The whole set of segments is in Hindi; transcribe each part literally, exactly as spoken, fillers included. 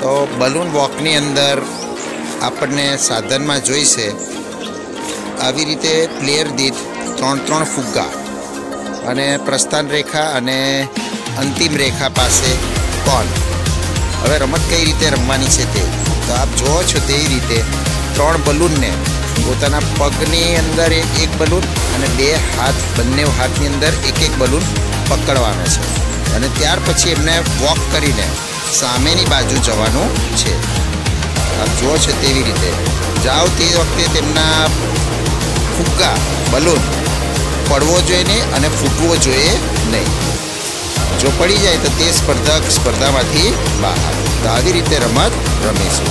तो बलून वॉकनी अंदर आपने साधन में जोई से आवी रीते प्लेयर दीठ त्रण त्रण फुग्गा अने प्रस्थान रेखा अने अंतिम रेखा पासे कोण। हवे रमत कई रीते रमवानी छे ते तो आप जो छो तेवी रीते त्रण बलून ने पोताना पगनी अंदर एक एक बलून अने बे हाथ बंने हाथनी अंदर एक एक बलून पकड़वानो छे अने त्यार पछी एमने वॉक करीने सामेनी बाजू जवानुं छे। आप जो छे तेवी रीते जाओ ते वखते तेमना फुग्गा बलून पड़वो जोईए नहीं अने फूटवो जोईए नहीं। जो पड़ी जाए तो ते स्पर्धक स्पर्धामांथी बहार। तो आवी रीते रमत रमीशुं।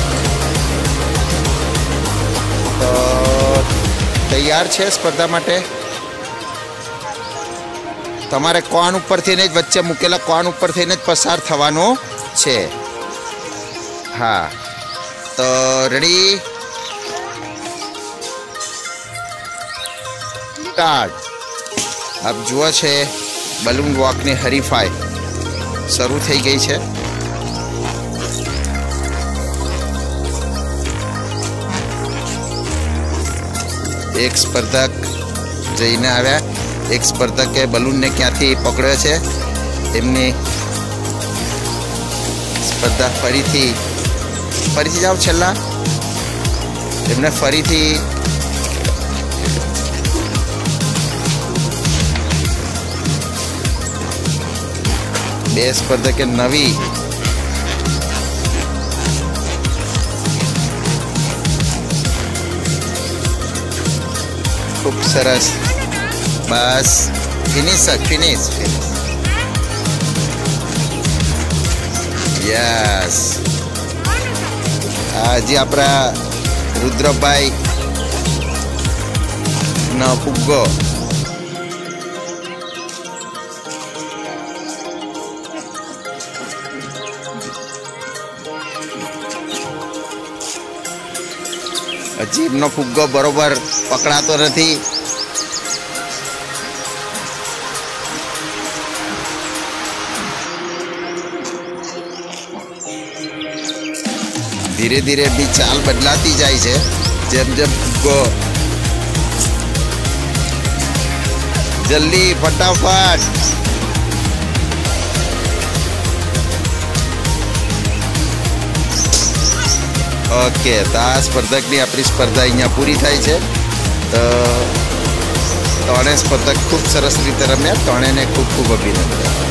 तो तैयार छे स्पर्धा माटे? तमारे कोण उपर थईने ज वच्चे मूकेला कोण उपर थईने ज पसार थवानो छे। हाँ तो रेडी स्टार्ट। आप जुओ छे बलून वॉकनी हरीफाई शुरू थई गई है। एक स्पर्धक जईने आव्या, एक स्पर्धके बलून ने क्यांथी पकड़्यो छे एमनी स्पर्धा फरीथी फरीथी जाओ छेल्ला एमने फरीथी बे स्पर्धके नवी खूब सरस। बस फिनिश फिनिश फिनिश यस। आज अपना रुद्रभाई न फुग्गो जीभनो फुग्गो बरोबर पकड़ातो नहीं। धीरे धीरे भी चाल बदलाती जाए छे जेम जेम फुग्गो। जल्दी फटाफट। ओके तो आ स्पर्धकनी अपनी स्पर्धा अहींया पूरी थाय छे। तो त्रणेय स्पर्धक खूब सरस रीते रम्या। त्रणेयने खूब खूब अभिनंदन।